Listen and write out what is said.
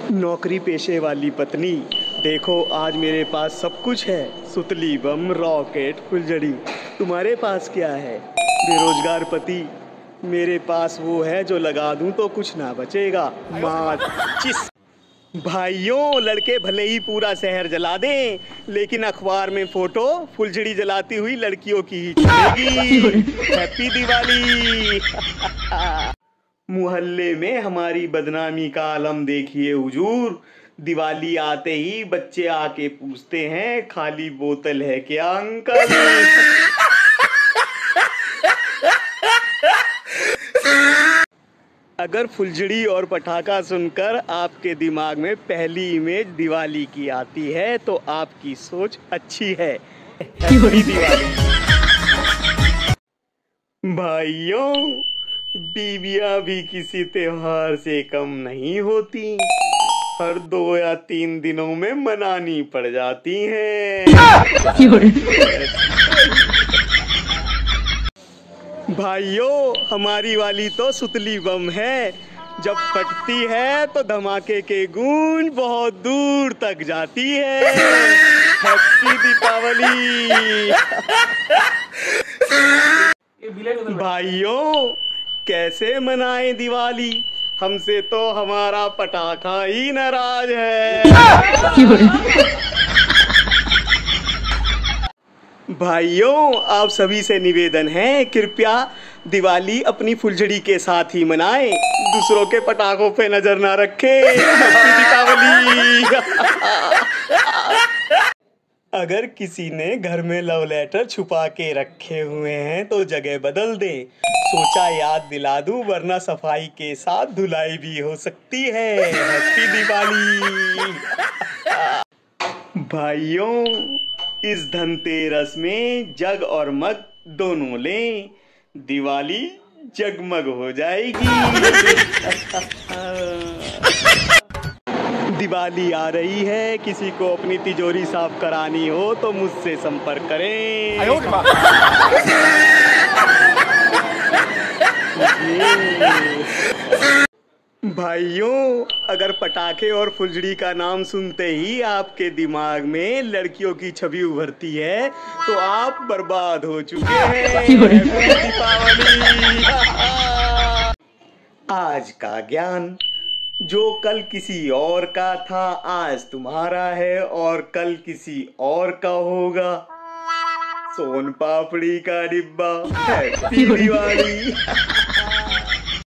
नौकरी पेशे वाली पत्नी, देखो आज मेरे पास सब कुछ है, सुतली बम, रॉकेट, फुलझड़ी। तुम्हारे पास क्या है? बेरोजगार पति, मेरे पास वो है जो लगा दूं तो कुछ ना बचेगा, माचिस। भाइयों, लड़के भले ही पूरा शहर जला दें, लेकिन अखबार में फोटो फुलझड़ी जलाती हुई लड़कियों की ही छपेगी। हैप्पी दिवाली। मोहल्ले में हमारी बदनामी का आलम देखिए हुजूर। दिवाली आते ही बच्चे आके पूछते हैं, खाली बोतल है क्या अंकल? अगर फुलझड़ी और पटाखा सुनकर आपके दिमाग में पहली इमेज दिवाली की आती है तो आपकी सोच अच्छी है। हैप्पी दिवाली। भाइयों, बीवियां भी किसी त्योहार से कम नहीं होती, हर 2 या 3 दिनों में मनानी पड़ जाती हैं। भाइयों, हमारी वाली तो सुतली बम है, जब फटती है तो धमाके के गूंज बहुत दूर तक जाती है। हैप्पी दीपावली। भाइयों, कैसे मनाएं दिवाली? हमसे तो हमारा पटाखा ही नाराज है। भाइयों, आप सभी से निवेदन है, कृपया दिवाली अपनी फुलझड़ी के साथ ही मनाएं, दूसरों के पटाखों पे नजर ना रखें। हैप्पी दीपावली। अगर किसी ने घर में लव लेटर छुपा के रखे हुए हैं तो जगह बदल दें। सोचा याद दिला दूं, वरना सफाई के साथ धुलाई भी हो सकती है। हैप्पी दिवाली। भाइयों, इस धनतेरस में जग और मग दोनों लें, दिवाली जगमग हो जाएगी। दिवाली आ रही है, किसी को अपनी तिजोरी साफ करानी हो तो मुझसे संपर्क करें। भाइयों, अगर पटाखे और फुलझड़ी का नाम सुनते ही आपके दिमाग में लड़कियों की छवि उभरती है तो आप बर्बाद हो चुके हैं। दीपावली। आज का ज्ञान, जो कल किसी और का था आज तुम्हारा है और कल किसी और का होगा। सोन पापड़ी का डिब्बा। हैप्पी दिवाली।